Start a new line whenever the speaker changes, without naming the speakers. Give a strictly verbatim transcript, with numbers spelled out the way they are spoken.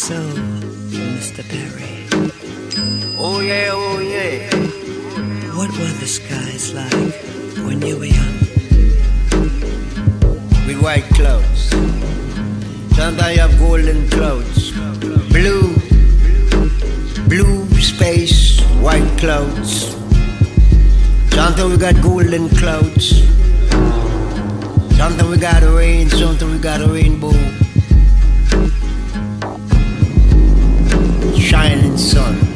So, Mister Perry.
Oh yeah, oh yeah.
What were the skies like when you were young?
With white clouds. Sometimes you have golden clouds. Blue, blue space, white clouds. Sometimes we got golden clouds. Sometimes we got rain, sometimes we got a rainbow. Shining sun.